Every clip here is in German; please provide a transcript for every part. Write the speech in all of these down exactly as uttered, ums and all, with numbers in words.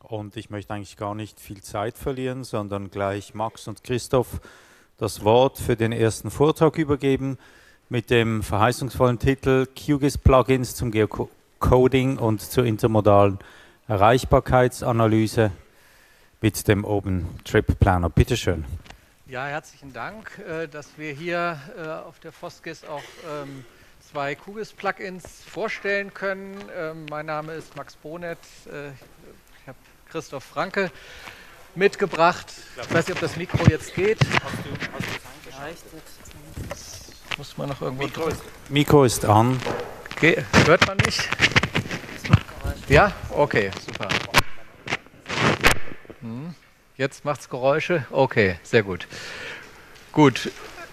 Und ich möchte eigentlich gar nicht viel Zeit verlieren, sondern gleich Max und Christoph das Wort für den ersten Vortrag übergeben mit dem verheißungsvollen Titel QGIS-Plugins zum Geocoding und zur intermodalen Erreichbarkeitsanalyse mit dem OpenTrip-Planer. Bitte schön. Ja, herzlichen Dank, dass wir hier auf der FOSGIS auch zwei QGIS-Plugins vorstellen können. Mein Name ist Max Bonet, ich habe Christoph Franke mitgebracht. Ich weiß nicht, ob das Mikro jetzt geht. Muss man noch irgendwo... Mikro ist, Mikro ist an. Okay. Hört man mich? Ja? Okay, super. Hm. Jetzt macht es Geräusche? Okay, sehr gut. Gut.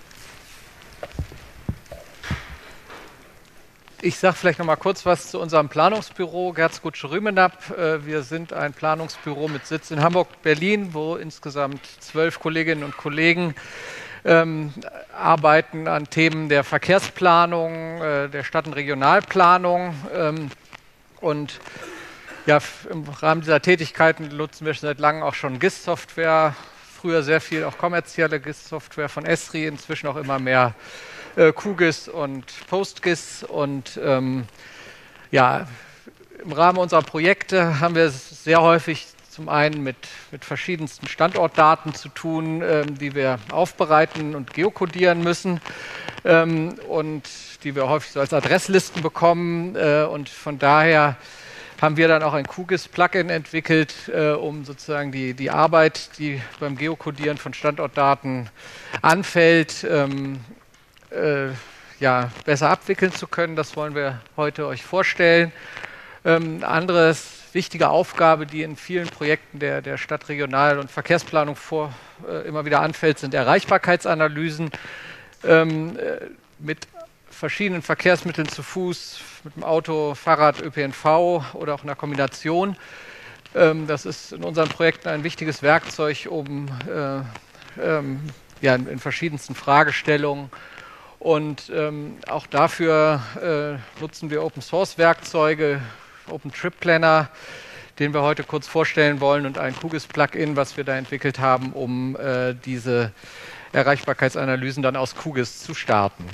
Ich sage vielleicht noch mal kurz was zu unserem Planungsbüro Gerzgutsche-Rümenap. Wir sind ein Planungsbüro mit Sitz in Hamburg, Berlin, wo insgesamt zwölf Kolleginnen und Kollegen ähm, arbeiten an Themen der Verkehrsplanung, äh, der Stadt- und Regionalplanung. Ähm, und ja, im Rahmen dieser Tätigkeiten nutzen wir seit langem auch schon G I S-Software. Früher sehr viel auch kommerzielle G I S-Software von Esri, inzwischen auch immer mehr QGIS und PostGIS. Und ähm, ja, im Rahmen unserer Projekte haben wir sehr häufig zum einen mit, mit verschiedensten Standortdaten zu tun, ähm, die wir aufbereiten und geokodieren müssen ähm, und die wir häufig so als Adresslisten bekommen. Äh, und von daher haben wir dann auch ein QGIS-Plugin entwickelt, äh, um sozusagen die, die Arbeit, die beim Geokodieren von Standortdaten anfällt, ähm, Äh, ja, besser abwickeln zu können. Das wollen wir heute euch vorstellen. Ähm, eine andere wichtige Aufgabe, die in vielen Projekten der, der Stadt-, Regional- und Verkehrsplanung vor, äh, immer wieder anfällt, sind Erreichbarkeitsanalysen ähm, äh, mit verschiedenen Verkehrsmitteln zu Fuß, mit dem Auto, Fahrrad, Ö P N V oder auch einer Kombination. Ähm, das ist in unseren Projekten ein wichtiges Werkzeug, um äh, ähm, ja, in, in verschiedensten Fragestellungen. Und ähm, auch dafür äh, nutzen wir Open-Source-Werkzeuge, OpenTrip-Planner, den wir heute kurz vorstellen wollen, und ein QGIS-Plugin, was wir da entwickelt haben, um äh, diese Erreichbarkeitsanalysen dann aus QGIS zu starten.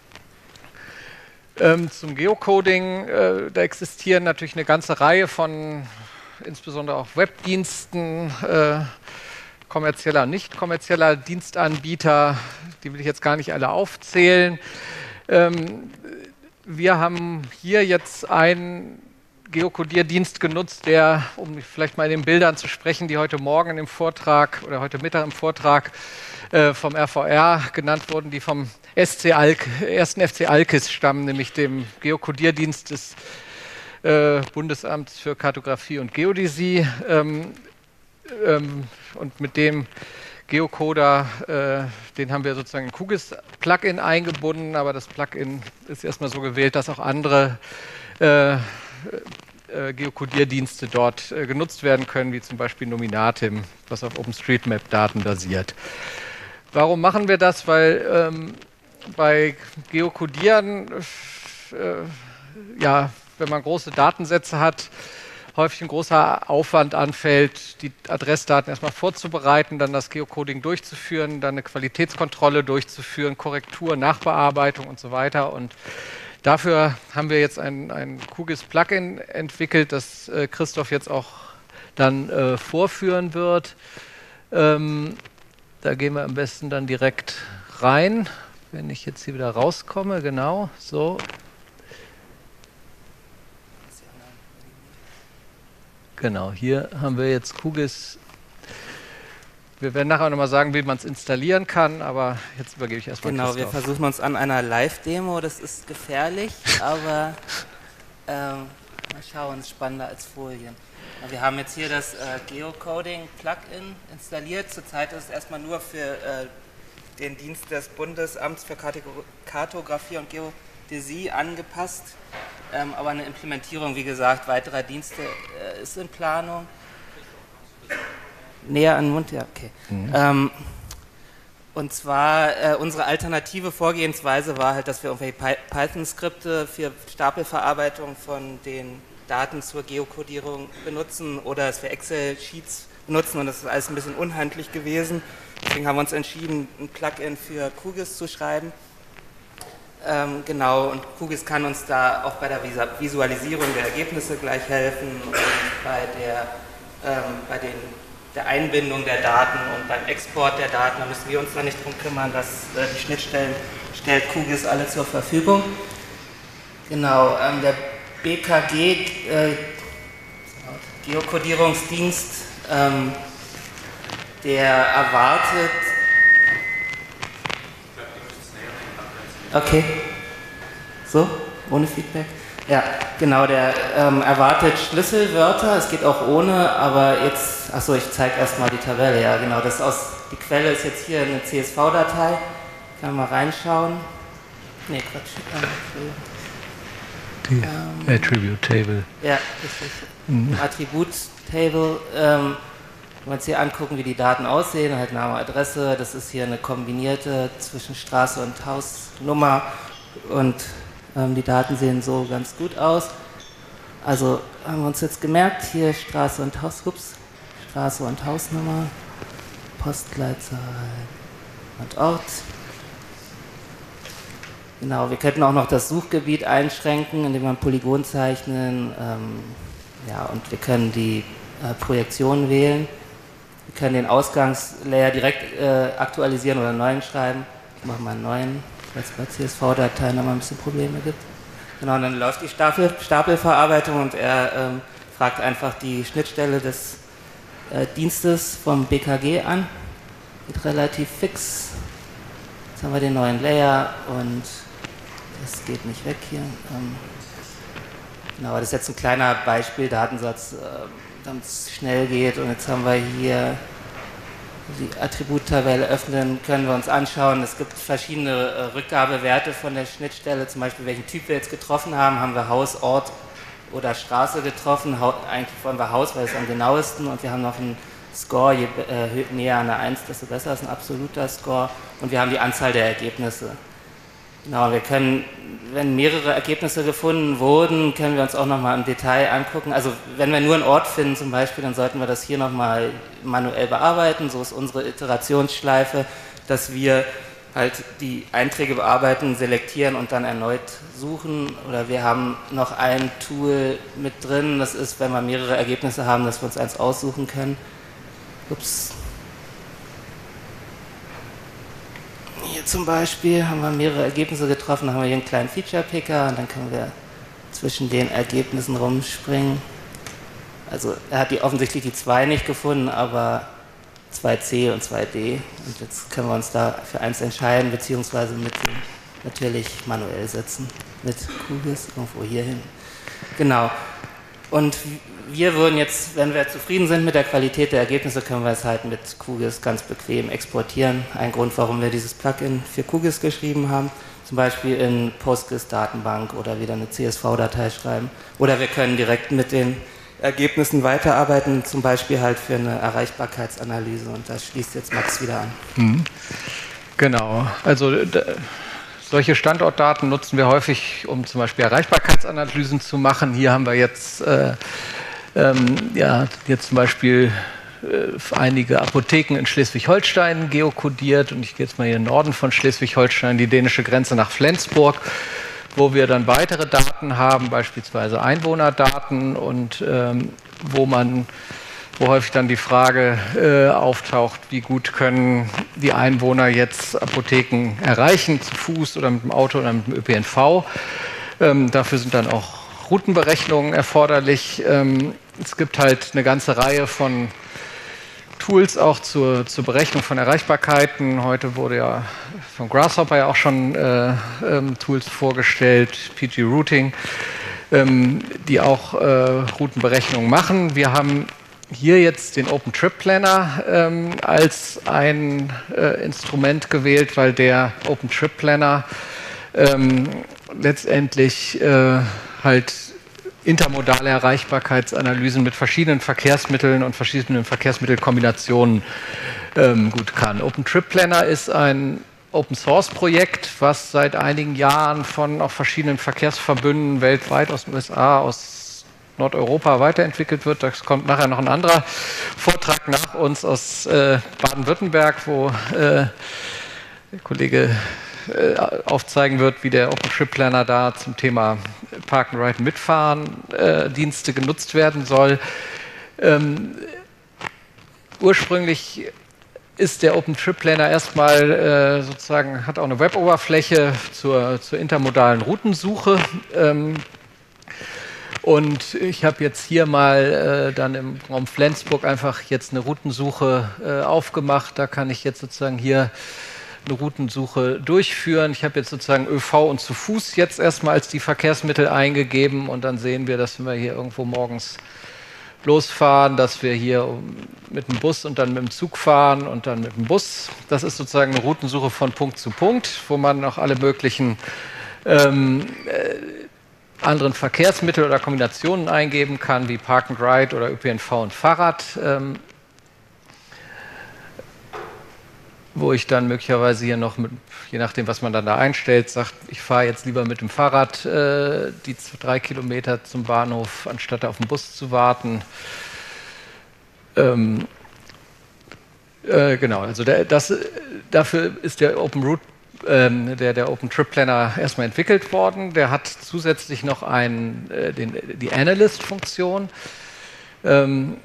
Ähm, zum Geocoding, äh, da existieren natürlich eine ganze Reihe von, insbesondere auch Webdiensten, äh, kommerzieller und nicht kommerzieller Dienstanbieter, die will ich jetzt gar nicht alle aufzählen. Ähm, wir haben hier jetzt einen Geokodierdienst genutzt, der, um vielleicht mal in den Bildern zu sprechen, die heute Morgen im Vortrag oder heute Mittag im Vortrag äh, vom R V R genannt wurden, die vom S C Alk, ersten F C Alkis stammen, nämlich dem Geokodierdienst des äh, Bundesamts für Kartografie und Geodäsie. Ähm, ähm, und mit dem Geocoder, äh, den haben wir sozusagen ein QGIS-Plugin eingebunden, aber das Plugin ist erstmal so gewählt, dass auch andere äh, äh, Geokodierdienste dort äh, genutzt werden können, wie zum Beispiel Nominatim, was auf OpenStreetMap-Daten basiert. Warum machen wir das? Weil ähm, bei Geokodieren, äh, ja, wenn man große Datensätze hat, häufig ein großer Aufwand anfällt, die Adressdaten erstmal vorzubereiten, dann das Geocoding durchzuführen, dann eine Qualitätskontrolle durchzuführen, Korrektur, Nachbearbeitung und so weiter. Und dafür haben wir jetzt ein, ein QGIS-Plugin entwickelt, das äh, Christoph jetzt auch dann äh, vorführen wird. Ähm, da gehen wir am besten dann direkt rein, wenn ich jetzt hier wieder rauskomme. Genau, so. Genau, hier haben wir jetzt QGIS. Wir werden nachher nochmal sagen, wie man es installieren kann, aber jetzt übergebe ich erstmal Genau, Christoph. wir versuchen uns an einer Live-Demo, das ist gefährlich, aber ähm, mal schauen, es ist spannender als Folien. Wir haben jetzt hier das äh, Geocoding-Plugin installiert. Zurzeit ist es erstmal nur für äh, den Dienst des Bundesamts für Kartografie und Geodäsie angepasst. Ähm, aber eine Implementierung, wie gesagt, weiterer Dienste äh, ist in Planung. Näher an den Mund, ja, okay. Mhm. Ähm, und zwar, äh, unsere alternative Vorgehensweise war halt, dass wir irgendwelche Python-Skripte für Stapelverarbeitung von den Daten zur Geokodierung benutzen oder es für Excel-Sheets benutzen, und das ist alles ein bisschen unhandlich gewesen. Deswegen haben wir uns entschieden, ein Plugin für QGIS zu schreiben. Ähm, genau, und QGIS kann uns da auch bei der Visualisierung der Ergebnisse gleich helfen und bei der, ähm, bei den, der Einbindung der Daten und beim Export der Daten. Da müssen wir uns da nicht drum kümmern, dass äh, die Schnittstellen stellt QGIS alle zur Verfügung. Genau, ähm, der B K G, äh, Geokodierungsdienst, ähm, der erwartet. Okay. So, ohne Feedback? Ja, genau, der ähm, erwartet Schlüsselwörter, es geht auch ohne, aber jetzt, achso, ich zeige erstmal die Tabelle, ja genau, das aus, die Quelle ist jetzt hier eine C S V-Datei, kann man mal reinschauen. Ne, Quatsch. Die ähm, Attribute Table. Ja, richtig. Mhm. Attribute Table. Ähm, wenn wir uns hier angucken, wie die Daten aussehen, halt Name, Adresse, das ist hier eine kombinierte zwischen Straße und Hausnummer, und ähm, die Daten sehen so ganz gut aus. Also haben wir uns jetzt gemerkt, hier Straße und Haus, ups, Straße und Hausnummer, Postleitzahl und Ort. Genau, wir könnten auch noch das Suchgebiet einschränken, indem wir ein Polygon zeichnen. Ähm, ja, und wir können die äh, Projektion wählen. Wir können den Ausgangslayer direkt äh, aktualisieren oder einen neuen schreiben. Ich mache mal einen neuen, weil es bei C S V-Dateien nochmal ein bisschen Probleme gibt. Genau, und dann läuft die Stapel, Stapelverarbeitung und er ähm, fragt einfach die Schnittstelle des äh, Dienstes vom B K G an. Geht relativ fix. Jetzt haben wir den neuen Layer und das geht nicht weg hier. Ähm, genau, das ist jetzt ein kleiner Beispiel, Datensatz, äh, damit es schnell geht. Und jetzt haben wir hier die Attributtabelle öffnen, können wir uns anschauen. Es gibt verschiedene äh, Rückgabewerte von der Schnittstelle, zum Beispiel welchen Typ wir jetzt getroffen haben. Haben wir Haus, Ort oder Straße getroffen? Ha eigentlich wollen wir Haus, weil es am genauesten, und wir haben noch einen Score, je äh, näher an der eins, desto besser ist ein absoluter Score, und wir haben die Anzahl der Ergebnisse. Genau, wir können, wenn mehrere Ergebnisse gefunden wurden, können wir uns auch nochmal im Detail angucken. Also wenn wir nur einen Ort finden zum Beispiel, dann sollten wir das hier nochmal manuell bearbeiten. So ist unsere Iterationsschleife, dass wir halt die Einträge bearbeiten, selektieren und dann erneut suchen. Oder wir haben noch ein Tool mit drin, das ist, wenn wir mehrere Ergebnisse haben, dass wir uns eins aussuchen können. Ups. Hier zum Beispiel haben wir mehrere Ergebnisse getroffen, haben wir hier einen kleinen Feature-Picker und dann können wir zwischen den Ergebnissen rumspringen. Also er hat die, offensichtlich die zwei nicht gefunden, aber zwei C und zwei D. Und jetzt können wir uns da für eins entscheiden, beziehungsweise mit natürlich manuell setzen. Mit QGIS irgendwo hier hin. Genau. Und wir würden jetzt, wenn wir zufrieden sind mit der Qualität der Ergebnisse, können wir es halt mit QGIS ganz bequem exportieren. Ein Grund, warum wir dieses Plugin für QGIS geschrieben haben. Zum Beispiel in PostGIS-Datenbank oder wieder eine C S V-Datei schreiben. Oder wir können direkt mit den Ergebnissen weiterarbeiten, zum Beispiel halt für eine Erreichbarkeitsanalyse. Und das schließt jetzt Max wieder an. Mhm. Genau. Also solche Standortdaten nutzen wir häufig, um zum Beispiel Erreichbarkeitsanalysen zu machen. Hier haben wir jetzt, äh, ähm, ja, jetzt zum Beispiel äh, einige Apotheken in Schleswig-Holstein geokodiert. Und ich gehe jetzt mal hier in den Norden von Schleswig-Holstein, die dänische Grenze nach Flensburg, wo wir dann weitere Daten haben, beispielsweise Einwohnerdaten, und ähm, wo man wo häufig dann die Frage äh, auftaucht, wie gut können die Einwohner jetzt Apotheken erreichen, zu Fuß oder mit dem Auto oder mit dem Ö P N V. Ähm, dafür sind dann auch Routenberechnungen erforderlich. Ähm, es gibt halt eine ganze Reihe von Tools auch zur, zur Berechnung von Erreichbarkeiten. Heute wurde ja von Grasshopper ja auch schon äh, ähm, Tools vorgestellt, P G Routing, ähm, die auch äh, Routenberechnungen machen. Wir haben hier jetzt den OpenTripPlanner ähm, als ein äh, Instrument gewählt, weil der OpenTripPlanner ähm, letztendlich äh, halt intermodale Erreichbarkeitsanalysen mit verschiedenen Verkehrsmitteln und verschiedenen Verkehrsmittelkombinationen ähm, gut kann. OpenTripPlanner ist ein Open-Source-Projekt, was seit einigen Jahren von auch verschiedenen Verkehrsverbünden weltweit aus den U S A, aus Nordeuropa weiterentwickelt wird. Da kommt nachher noch ein anderer Vortrag nach uns aus äh, Baden-Württemberg, wo äh, der Kollege äh, aufzeigen wird, wie der OpenTripPlanner da zum Thema Park and Ride Mitfahren äh, Dienste genutzt werden soll. Ähm, ursprünglich ist der OpenTripPlanner erstmal äh, sozusagen, hat auch eine Web-Oberfläche zur, zur intermodalen Routensuche. Ähm, und ich habe jetzt hier mal äh, dann im Raum Flensburg einfach jetzt eine Routensuche äh, aufgemacht. Da kann ich jetzt sozusagen hier eine Routensuche durchführen. Ich habe jetzt sozusagen ÖV und zu Fuß jetzt erstmal als die Verkehrsmittel eingegeben und dann sehen wir, dass wir hier irgendwo morgens losfahren, dass wir hier mit dem Bus und dann mit dem Zug fahren und dann mit dem Bus. Das ist sozusagen eine Routensuche von Punkt zu Punkt, wo man auch alle möglichen ähm, äh, anderen Verkehrsmittel oder Kombinationen eingeben kann, wie Park and Ride oder Ö P N V und Fahrrad, ähm, wo ich dann möglicherweise hier noch, mit, je nachdem, was man dann da einstellt, sagt, ich fahre jetzt lieber mit dem Fahrrad äh, die drei Kilometer zum Bahnhof, anstatt auf den Bus zu warten. Ähm, äh, genau, also der, das, dafür ist der OpenRoute, ähm, der, der OpenTripPlanner erstmal entwickelt worden. Der hat zusätzlich noch ein, äh, den, die Analyst-Funktion, ähm,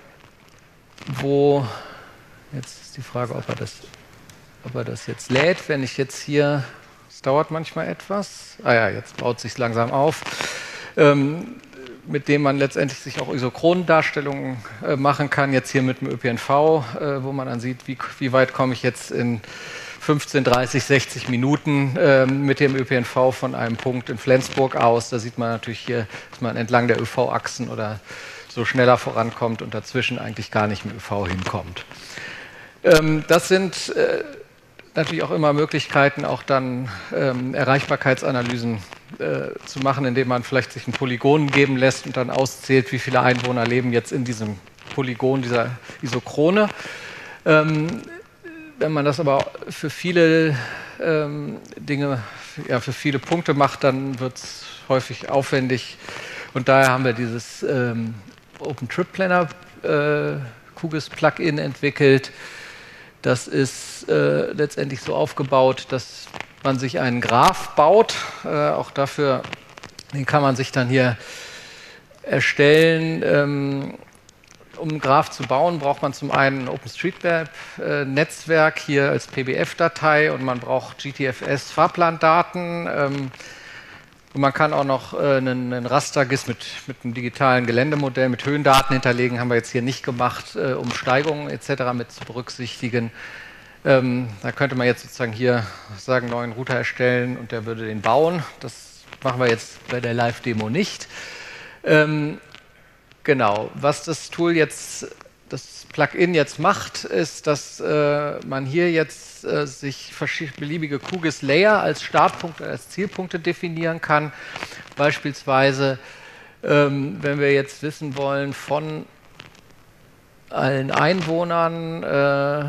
wo, jetzt ist die Frage, ob er das ob er das jetzt lädt, wenn ich jetzt hier, es dauert manchmal etwas, ah ja, jetzt baut es sich langsam auf, ähm, mit dem man letztendlich sich auch Isochronendarstellungen äh, machen kann, jetzt hier mit dem Ö P N V, äh, wo man dann sieht, wie, wie weit komme ich jetzt in fünfzehn, dreißig, sechzig Minuten äh, mit dem Ö P N V von einem Punkt in Flensburg aus. Da sieht man natürlich hier, dass man entlang der Ö V-Achsen oder so schneller vorankommt und dazwischen eigentlich gar nicht mit Ö V hinkommt. Ähm, das sind äh, natürlich auch immer Möglichkeiten, auch dann ähm, Erreichbarkeitsanalysen äh, zu machen, indem man vielleicht sich ein Polygon geben lässt und dann auszählt, wie viele Einwohner leben jetzt in diesem Polygon, dieser Isochrone. Ähm, wenn man das aber für viele ähm, Dinge, ja, für viele Punkte macht, dann wird es häufig aufwendig. Und daher haben wir dieses ähm, OpenTripPlanner äh, QGIS-Plugin entwickelt. Das ist äh, letztendlich so aufgebaut, dass man sich einen Graph baut. Äh, auch dafür, den kann man sich dann hier erstellen. Ähm, um einen Graph zu bauen, braucht man zum einen ein OpenStreetMap-Netzwerk hier als P B F-Datei und man braucht G T F S-Fahrplandaten. Ähm, und man kann auch noch äh, einen, einen Raster-GIS mit, mit einem digitalen Geländemodell mit Höhendaten hinterlegen, haben wir jetzt hier nicht gemacht, äh, um Steigungen et cetera mit zu berücksichtigen. Ähm, da könnte man jetzt sozusagen hier sagen, neuen Router erstellen und der würde den bauen. Das machen wir jetzt bei der Live-Demo nicht. Ähm, genau, was das Tool jetzt, das Plugin jetzt macht, ist, dass äh, man hier jetzt äh, sich beliebige QGIS-Layer als Startpunkte, als Zielpunkte definieren kann. Beispielsweise, ähm, wenn wir jetzt wissen wollen von allen Einwohnern, äh,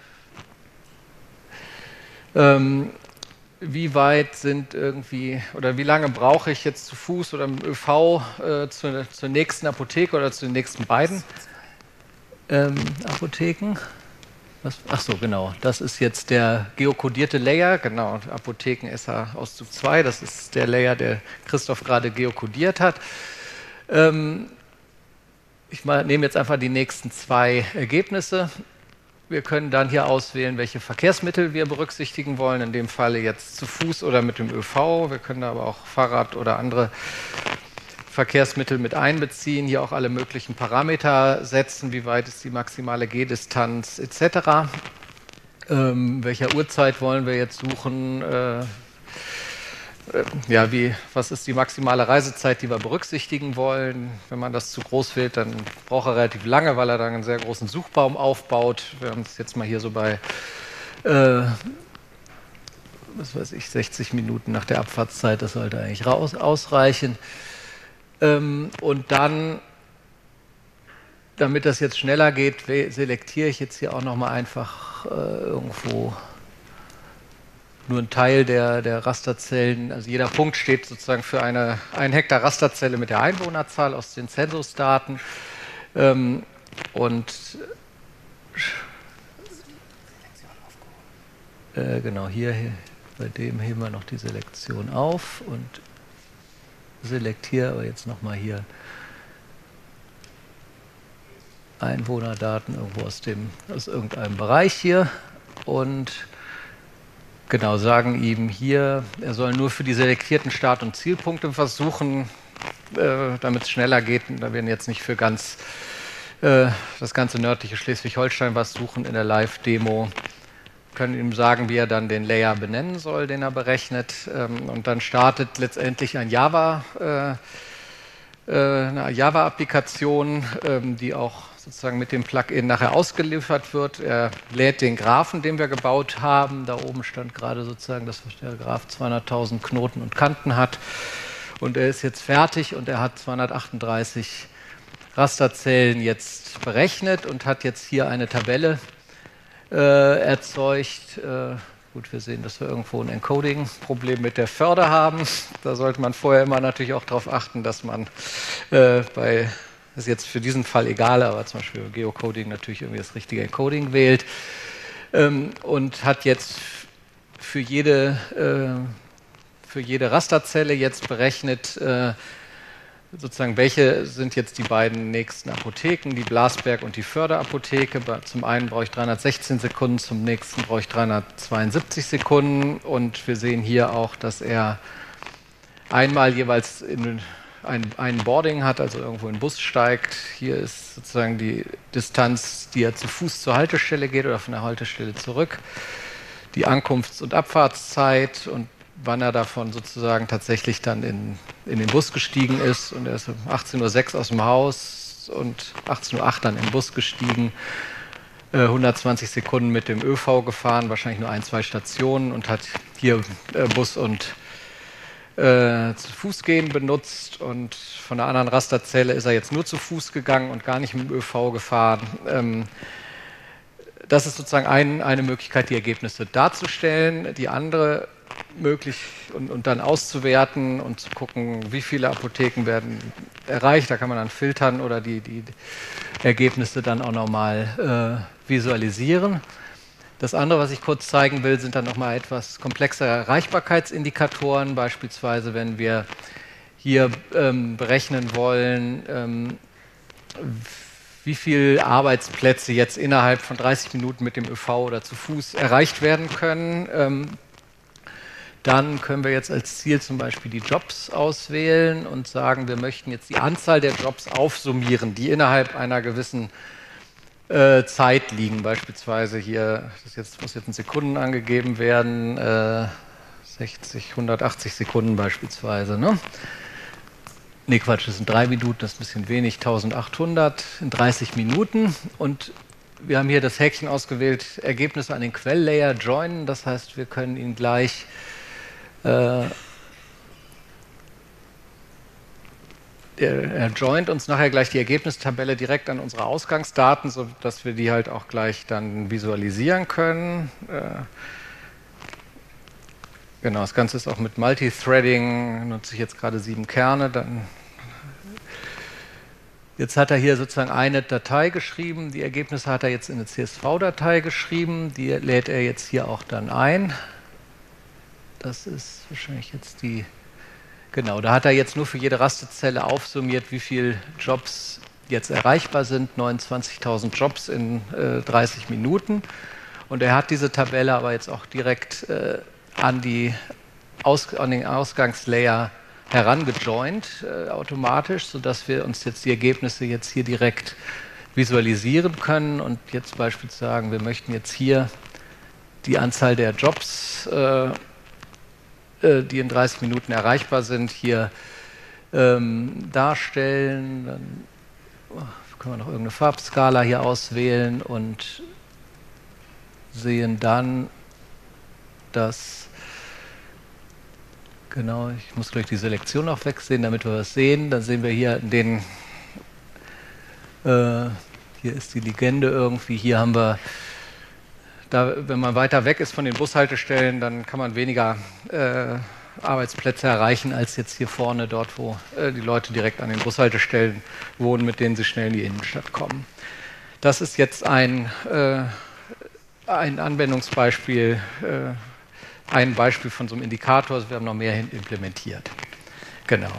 ähm, wie weit sind irgendwie, oder wie lange brauche ich jetzt zu Fuß oder mit Ö V äh, zu, zur nächsten Apotheke oder zu den nächsten beiden ähm, Apotheken? Was, ach so, genau. Das ist jetzt der geokodierte Layer, genau, Apotheken S H-Auszug zwei, das ist der Layer, der Christoph gerade geokodiert hat. Ähm, ich mal, nehme jetzt einfach die nächsten zwei Ergebnisse. Wir können dann hier auswählen, welche Verkehrsmittel wir berücksichtigen wollen, in dem Falle jetzt zu Fuß oder mit dem Ö V. Wir können aber auch Fahrrad oder andere Verkehrsmittel mit einbeziehen, hier auch alle möglichen Parameter setzen, wie weit ist die maximale Gehdistanz et cetera. Ähm, welcher Uhrzeit wollen wir jetzt suchen? Äh, äh, ja, wie, was ist die maximale Reisezeit, die wir berücksichtigen wollen? Wenn man das zu groß wählt, dann braucht er relativ lange, weil er dann einen sehr großen Suchbaum aufbaut. Wir haben es jetzt mal hier so bei äh, was weiß ich, sechzig Minuten nach der Abfahrtszeit, das sollte eigentlich raus, ausreichen. Ähm, und dann, damit das jetzt schneller geht, selektiere ich jetzt hier auch nochmal einfach äh, irgendwo nur ein Teil der, der Rasterzellen, also jeder Punkt steht sozusagen für eine ein Hektar Rasterzelle mit der Einwohnerzahl aus den Zensusdaten. Ähm, und äh, genau hier, hier, bei dem heben wir noch die Selektion auf und selektiere aber jetzt nochmal hier Einwohnerdaten irgendwo aus, dem, aus irgendeinem Bereich hier und genau sagen ihm hier, er soll nur für die selektierten Start- und Zielpunkte versuchen, äh, damit es schneller geht. Da werden jetzt nicht für ganz äh, das ganze nördliche Schleswig-Holstein was suchen in der Live-Demo. Können ihm sagen, wie er dann den Layer benennen soll, den er berechnet. Ähm, und dann startet letztendlich ein Java, äh, äh, eine Java-Applikation, ähm, die auch sozusagen mit dem Plugin nachher ausgeliefert wird. Er lädt den Graphen, den wir gebaut haben. Da oben stand gerade sozusagen, dass der Graph zweihunderttausend Knoten und Kanten hat. Und er ist jetzt fertig und er hat zweihundertachtunddreißig Rasterzellen jetzt berechnet und hat jetzt hier eine Tabelle äh, erzeugt. Äh, gut, wir sehen, dass wir irgendwo ein Encoding-Problem mit der Förder haben. Da sollte man vorher immer natürlich auch darauf achten, dass man äh, bei das ist jetzt für diesen Fall egal, aber zum Beispiel bei Geocoding natürlich irgendwie das richtige Encoding wählt ähm, und hat jetzt für jede, äh, für jede Rasterzelle jetzt berechnet, äh, sozusagen welche sind jetzt die beiden nächsten Apotheken, die Blasberg und die Förderapotheke. Zum einen brauche ich dreihundertsechzehn Sekunden, zum nächsten brauche ich dreihundertzweiundsiebzig Sekunden und wir sehen hier auch, dass er einmal jeweils in Ein, ein Boarding hat, also irgendwo in den Bus steigt. Hier ist sozusagen die Distanz, die er zu Fuß zur Haltestelle geht oder von der Haltestelle zurück. Die Ankunfts- und Abfahrtszeit und wann er davon sozusagen tatsächlich dann in, in den Bus gestiegen ist. Und er ist um achtzehn Uhr sechs aus dem Haus und achtzehn Uhr acht dann im Bus gestiegen. Äh, hundertzwanzig Sekunden mit dem ÖV gefahren, wahrscheinlich nur ein, zwei Stationen und hat hier äh, Bus und Äh, zu Fuß gehen benutzt und von der anderen Rasterzelle ist er jetzt nur zu Fuß gegangen und gar nicht mit dem ÖV gefahren. Ähm, das ist sozusagen ein, eine Möglichkeit, die Ergebnisse darzustellen. Die andere möglich und, und dann auszuwerten und zu gucken, wie viele Apotheken werden erreicht. Da kann man dann filtern oder die, die Ergebnisse dann auch nochmal äh, visualisieren. Das andere, was ich kurz zeigen will, sind dann nochmal etwas komplexere Erreichbarkeitsindikatoren. Beispielsweise, wenn wir hier ähm, berechnen wollen, ähm, wie viele Arbeitsplätze jetzt innerhalb von dreißig Minuten mit dem ÖV oder zu Fuß erreicht werden können. Ähm, dann können wir jetzt als Ziel zum Beispiel die Jobs auswählen und sagen, wir möchten jetzt die Anzahl der Jobs aufsummieren, die innerhalb einer gewissen Zeit liegen, beispielsweise hier, das jetzt, muss jetzt in Sekunden angegeben werden, äh, sechzig, hundertachtzig Sekunden beispielsweise. Ne? Ne, Quatsch, das sind drei Minuten, das ist ein bisschen wenig, eintausendachthundert in dreißig Minuten. Und wir haben hier das Häkchen ausgewählt, Ergebnisse an den Quelllayer joinen, das heißt, wir können ihn gleich äh, Er joint uns nachher gleich die Ergebnistabelle direkt an unsere Ausgangsdaten, sodass wir die halt auch gleich dann visualisieren können. Äh, genau, das Ganze ist auch mit Multithreading, nutze ich jetzt gerade sieben Kerne. Dann jetzt hat er hier sozusagen eine Datei geschrieben, die Ergebnisse hat er jetzt in eine C S V-Datei geschrieben, die lädt er jetzt hier auch dann ein. Das ist wahrscheinlich jetzt die... Genau, da hat er jetzt nur für jede Rasterzelle aufsummiert, wie viele Jobs jetzt erreichbar sind, neunundzwanzigtausend Jobs in äh, dreißig Minuten. Und er hat diese Tabelle aber jetzt auch direkt äh, an, die Aus an den Ausgangslayer herangejoint, äh, automatisch, sodass wir uns jetzt die Ergebnisse jetzt hier direkt visualisieren können. Und jetzt beispielsweise sagen, wir möchten jetzt hier die Anzahl der Jobs äh, die in dreißig Minuten erreichbar sind, hier ähm, darstellen. Dann oh, können wir noch irgendeine Farbskala hier auswählen und sehen dann, dass, genau, ich muss gleich die Selektion noch wegsehen, damit wir was sehen. Dann sehen wir hier den, äh, hier ist die Legende irgendwie, hier haben wir da, wenn man weiter weg ist von den Bushaltestellen, dann kann man weniger äh, Arbeitsplätze erreichen, als jetzt hier vorne, dort, wo äh, die Leute direkt an den Bushaltestellen wohnen, mit denen sie schnell in die Innenstadt kommen. Das ist jetzt ein, äh, ein Anwendungsbeispiel, äh, ein Beispiel von so einem Indikator. Also wir haben noch mehr hin implementiert. Genau.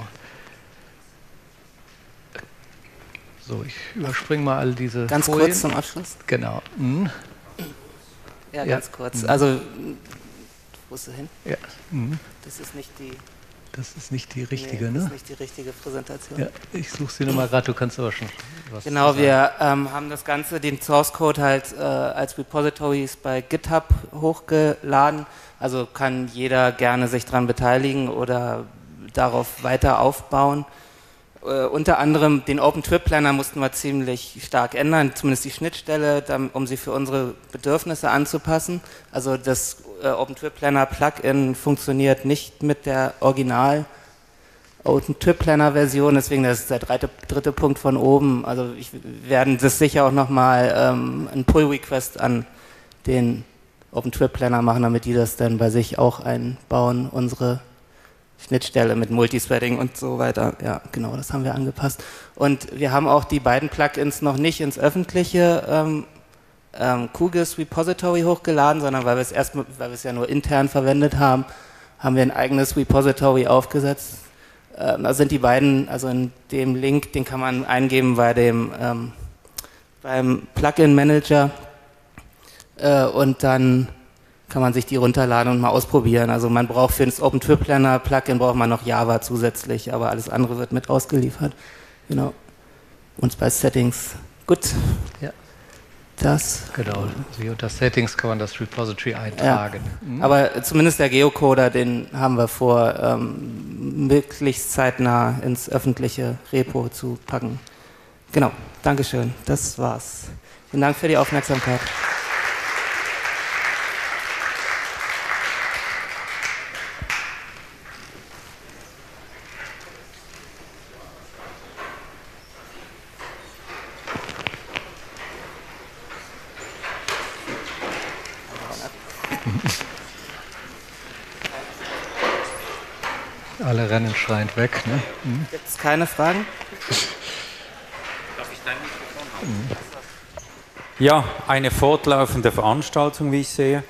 So, ich überspringe mal all diese Ganz Folien. kurz zum Abschluss. Genau. Mhm. Ja, Ja. ganz kurz. Also, wo ist du hin? Ja. Mhm. Das ist nicht die, Das ist nicht die richtige, nee, ne? das ist nicht die richtige Präsentation. Ja, ich suche sie nochmal gerade, du kannst aber schon was Genau, zu sagen. wir ähm, haben das Ganze, den Source Code halt äh, als Repositories bei GitHub hochgeladen. Also kann jeder gerne sich daran beteiligen oder darauf weiter aufbauen. Äh, unter anderem den OpenTrip-Planner mussten wir ziemlich stark ändern, zumindest die Schnittstelle, dann, um sie für unsere Bedürfnisse anzupassen. Also das äh, OpenTrip-Planner-Plugin funktioniert nicht mit der Original OpenTrip-Planner-Version, deswegen das ist der dritte, dritte Punkt von oben. Also ich, wir werden das sicher auch nochmal ähm, einen Pull-Request an den OpenTrip-Planner machen, damit die das dann bei sich auch einbauen, unsere Schnittstelle mit Multithreading und so weiter. Ja, genau, das haben wir angepasst. Und wir haben auch die beiden Plugins noch nicht ins öffentliche ähm, ähm, QGIS Repository hochgeladen, sondern weil wir es erst, weil wir es ja nur intern verwendet haben, haben wir ein eigenes Repository aufgesetzt. Ähm, da sind die beiden, also in dem Link, den kann man eingeben bei dem ähm, beim Plugin Manager äh, und dann kann man sich die runterladen und mal ausprobieren. Also man braucht für das OpenTrip-Planner Plugin braucht man noch Java zusätzlich, aber alles andere wird mit ausgeliefert. Genau. Und bei Settings. Gut. Ja. Das. Genau. Also hier unter Settings kann man das Repository eintragen. Ja. Mhm. Aber zumindest der Geocoder, den haben wir vor, ähm, möglichst zeitnah ins öffentliche Repo zu packen. Genau. Dankeschön. Das war's. Vielen Dank für die Aufmerksamkeit. Alle rennen schreiend weg. Ne? Mhm. Gibt es keine Fragen? Darf ich dein Mikrofon haben? Ja, eine fortlaufende Veranstaltung, wie ich sehe.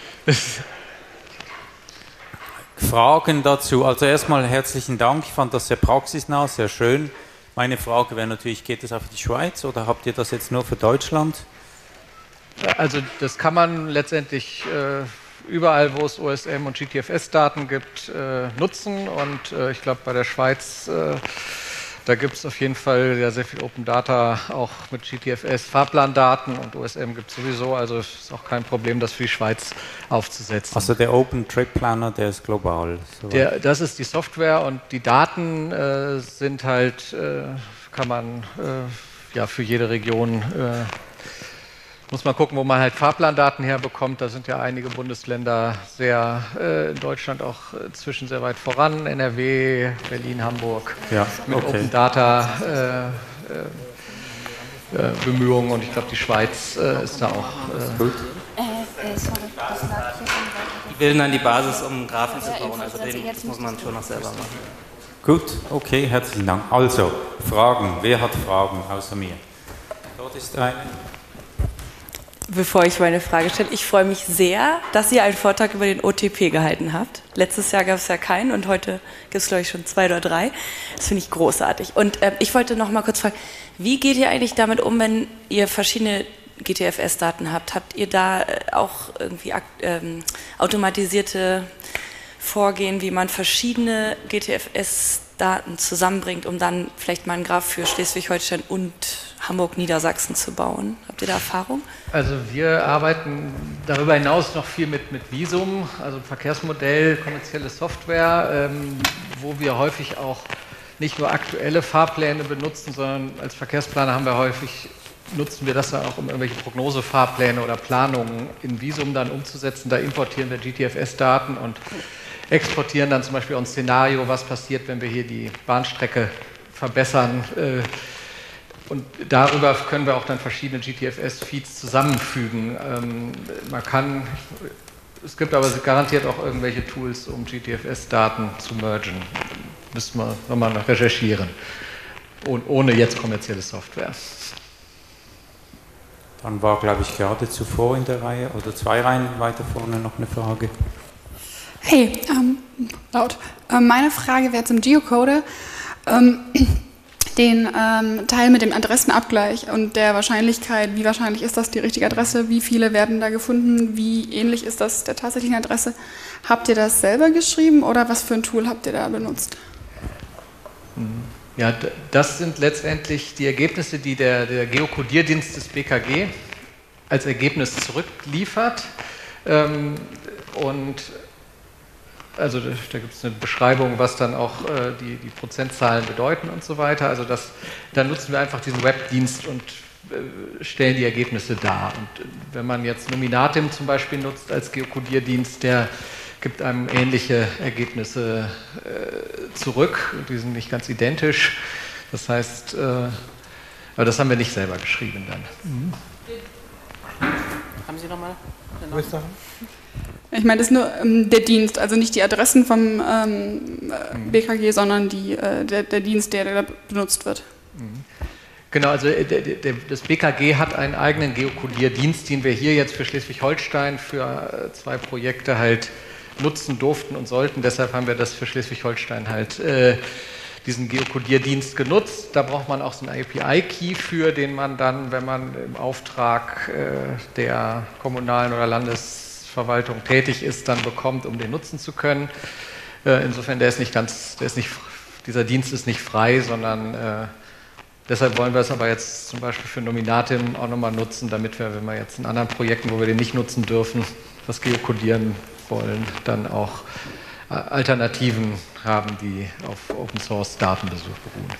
Fragen dazu? Also erstmal herzlichen Dank, ich fand das sehr praxisnah, sehr schön. Meine Frage wäre natürlich, geht es auch für die Schweiz oder habt ihr das jetzt nur für Deutschland? Also das kann man letztendlich äh, überall, wo es O S M und G T F S-Daten gibt, äh, nutzen. Und äh, ich glaube, bei der Schweiz, äh, da gibt es auf jeden Fall ja sehr viel Open Data, auch mit G T F S-Fahrplandaten, und O S M gibt es sowieso. Also es ist auch kein Problem, das für die Schweiz aufzusetzen. Also der OpenTrip-Planner, der ist global. Der, das ist die Software, und die Daten äh, sind halt, äh, kann man äh, ja für jede Region äh, muss man gucken, wo man halt Fahrplandaten herbekommt. Da sind ja einige Bundesländer sehr, äh, in Deutschland auch äh, zwischen sehr weit voran. N R W, Berlin, Hamburg, ja, mit okay. Open Data äh, äh, äh, Bemühungen, und ich glaube, die Schweiz äh, ist da auch. Äh, Gut. Die bilden dann die Basis, um Graphen zu bauen. Also den, das muss man schon noch selber machen. Gut, okay, herzlichen Dank. Also, Fragen. Wer hat Fragen außer mir? Dort ist eine. Bevor ich meine Frage stelle, ich freue mich sehr, dass ihr einen Vortrag über den O T P gehalten habt. Letztes Jahr gab es ja keinen und heute gibt es, glaube ich, schon zwei oder drei. Das finde ich großartig. Und äh, ich wollte noch mal kurz fragen, wie geht ihr eigentlich damit um, wenn ihr verschiedene G T F S-Daten habt? Habt ihr da auch irgendwie ähm, automatisierte Vorgehen, wie man verschiedene G T F S-Daten zusammenbringt, um dann vielleicht mal einen Graph für Schleswig-Holstein und Hamburg-Niedersachsen zu bauen? Habt ihr da Erfahrung? Also wir arbeiten darüber hinaus noch viel mit, mit Visum, also Verkehrsmodell, kommerzielle Software, ähm, wo wir häufig auch nicht nur aktuelle Fahrpläne benutzen, sondern als Verkehrsplaner haben wir häufig, nutzen wir das dann auch, um irgendwelche Prognosefahrpläne oder Planungen in Visum dann umzusetzen. Da importieren wir G T F S-Daten und exportieren dann zum Beispiel auch ein Szenario, was passiert, wenn wir hier die Bahnstrecke verbessern. Äh, und darüber können wir auch dann verschiedene G T F S-Feeds zusammenfügen. Ähm, man kann, es gibt aber garantiert auch irgendwelche Tools, um G T F S-Daten zu mergen. Müssen wir nochmal recherchieren. Und ohne jetzt kommerzielle Software. Dann war, glaube ich, gerade zuvor in der Reihe oder zwei Reihen weiter vorne noch eine Frage. Hey, ähm, laut. Ähm, meine Frage wäre zum Geocoder. Ähm, den ähm, Teil mit dem Adressenabgleich und der Wahrscheinlichkeit, wie wahrscheinlich ist das die richtige Adresse, wie viele werden da gefunden, wie ähnlich ist das der tatsächlichen Adresse. Habt ihr das selber geschrieben oder was für ein Tool habt ihr da benutzt? Ja, das sind letztendlich die Ergebnisse, die der, der Geokodierdienst des B K G als Ergebnis zurückliefert. Ähm, und also da, da gibt es eine Beschreibung, was dann auch äh, die, die Prozentzahlen bedeuten und so weiter. Also das, dann nutzen wir einfach diesen Webdienst und äh, stellen die Ergebnisse dar. Und wenn man jetzt Nominatim zum Beispiel nutzt als Geokodierdienst, der gibt einem ähnliche Ergebnisse äh, zurück. Die sind nicht ganz identisch. Das heißt, äh, aber das haben wir nicht selber geschrieben dann. Mhm. Haben Sie nochmal? Ich meine, das ist nur ähm, der Dienst, also nicht die Adressen vom ähm, B K G, sondern die, äh, der, der Dienst, der, der benutzt wird. Mhm. Genau, also der, der, das B K G hat einen eigenen Geokodierdienst, den wir hier jetzt für Schleswig-Holstein für zwei Projekte halt nutzen durften und sollten. Deshalb haben wir das für Schleswig-Holstein halt äh, diesen Geokodierdienst genutzt. Da braucht man auch so einen A P I-Key für, den man dann, wenn man im Auftrag äh, der kommunalen oder Landesverwaltung tätig ist, dann bekommt, um den nutzen zu können. Äh, insofern, der ist nicht ganz, der ist nicht, dieser Dienst ist nicht frei, sondern äh, deshalb wollen wir es aber jetzt zum Beispiel für Nominatim auch nochmal nutzen, damit wir, wenn wir jetzt in anderen Projekten, wo wir den nicht nutzen dürfen, das Geokodieren wollen, dann auch Alternativen haben, die auf Open-Source-Datenbesuch beruhen.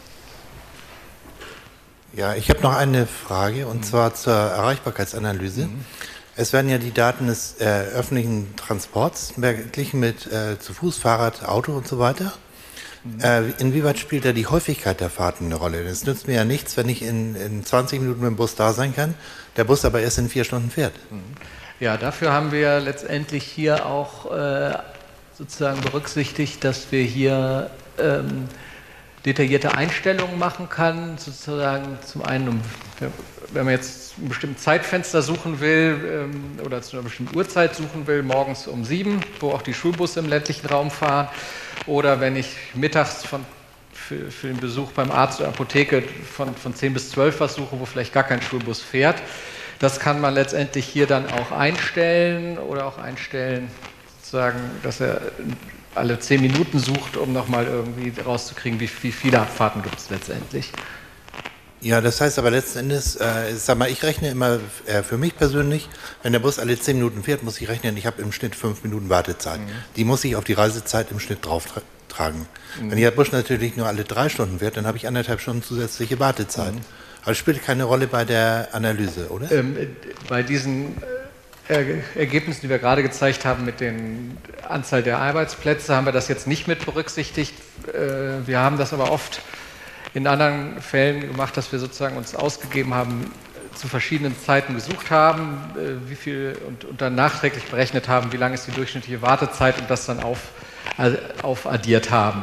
Ja, ich habe noch eine Frage, und mhm. zwar zur Erreichbarkeitsanalyse. Mhm. Es werden ja die Daten des äh, öffentlichen Transports verglichen mit äh, zu Fuß, Fahrrad, Auto und so weiter. Mhm. Äh, inwieweit spielt da die Häufigkeit der Fahrten eine Rolle? Es nützt mir ja nichts, wenn ich in, in zwanzig Minuten mit dem Bus da sein kann, der Bus aber erst in vier Stunden fährt. Mhm. Ja, dafür haben wir letztendlich hier auch äh, sozusagen berücksichtigt, dass wir hier ähm, detaillierte Einstellungen machen kann, sozusagen zum einen, um, wenn man jetzt ein bestimmtes Zeitfenster suchen will ähm, oder zu einer bestimmten Uhrzeit suchen will, morgens um sieben, wo auch die Schulbusse im ländlichen Raum fahren, oder wenn ich mittags von, für, für den Besuch beim Arzt oder Apotheke von, von zehn bis zwölf was suche, wo vielleicht gar kein Schulbus fährt. Das kann man letztendlich hier dann auch einstellen oder auch einstellen, sozusagen, dass er alle zehn Minuten sucht, um nochmal irgendwie rauszukriegen, wie, wie viele Abfahrten gibt es letztendlich. Ja, das heißt aber letzten Endes, äh, sag mal, ich rechne immer äh, für mich persönlich, wenn der Bus alle zehn Minuten fährt, muss ich rechnen, ich habe im Schnitt fünf Minuten Wartezeit. Mhm. Die muss ich auf die Reisezeit im Schnitt drauf tra tragen. Mhm. Wenn der Bus natürlich nur alle drei Stunden fährt, dann habe ich anderthalb Stunden zusätzliche Wartezeit. Mhm. Aber es spielt keine Rolle bei der Analyse, oder? Ähm, bei diesen äh, Ergebnissen, die wir gerade gezeigt haben mit der Anzahl der Arbeitsplätze, haben wir das jetzt nicht mit berücksichtigt. Äh, wir haben das aber oft in anderen Fällen gemacht, dass wir sozusagen uns ausgegeben haben, zu verschiedenen Zeiten gesucht haben, äh, wie viel und, und dann nachträglich berechnet haben, wie lang ist die durchschnittliche Wartezeit und das dann auf, äh, aufaddiert haben,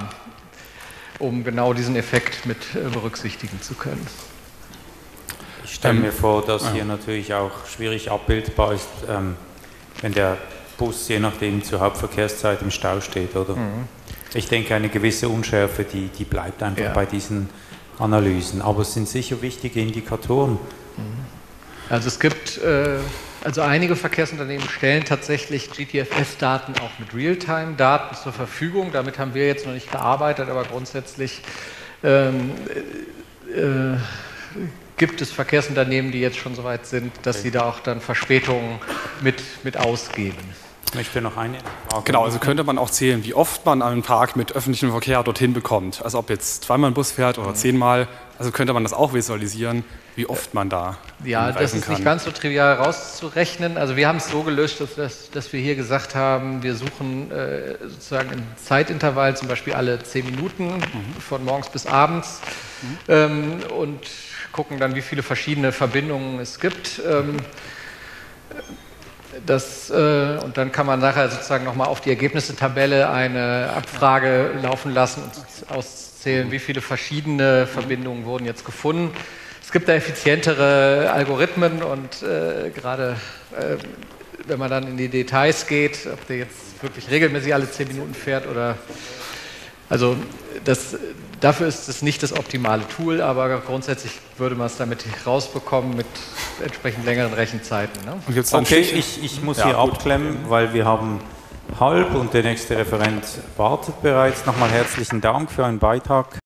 um genau diesen Effekt mit äh, berücksichtigen zu können. Ich stelle mir vor, dass hier natürlich auch schwierig abbildbar ist, ähm, wenn der Bus je nachdem zur Hauptverkehrszeit im Stau steht, oder? Mhm. Ich denke, eine gewisse Unschärfe, die, die bleibt einfach ja. bei diesen Analysen. Aber es sind sicher wichtige Indikatoren. Also es gibt, äh, also einige Verkehrsunternehmen stellen tatsächlich G T F S-Daten auch mit Realtime-Daten zur Verfügung. Damit haben wir jetzt noch nicht gearbeitet, aber grundsätzlich ähm, äh, gibt es Verkehrsunternehmen, die jetzt schon so weit sind, dass okay. sie da auch dann Verspätungen mit, mit ausgeben. Ich möchte noch eine Frage. Genau, also könnte man auch zählen, wie oft man einen Park mit öffentlichem Verkehr dorthin bekommt. Also ob jetzt zweimal ein Bus fährt oder zehnmal, also könnte man das auch visualisieren, wie oft man da Ja, das ist kann. nicht ganz so trivial rauszurechnen. Also wir haben es so gelöst, dass, dass, dass wir hier gesagt haben, wir suchen äh, sozusagen ein Zeitintervall, zum Beispiel alle zehn Minuten, mhm. von morgens bis abends, mhm. ähm, und gucken dann, wie viele verschiedene Verbindungen es gibt. Ähm, Das, äh, und dann kann man nachher sozusagen nochmal auf die Ergebnistabelle eine Abfrage laufen lassen und auszählen, wie viele verschiedene Verbindungen wurden jetzt gefunden. Es gibt da effizientere Algorithmen und äh, gerade äh, wenn man dann in die Details geht, ob der jetzt wirklich regelmäßig alle zehn Minuten fährt oder... Also das, dafür ist es nicht das optimale Tool, aber grundsätzlich würde man es damit rausbekommen mit entsprechend längeren Rechenzeiten. Ne? Und jetzt okay, ich, ich muss ja, hier gut. abklemmen, weil wir haben halb und der nächste Referent wartet bereits. Nochmal herzlichen Dank für einen Beitrag.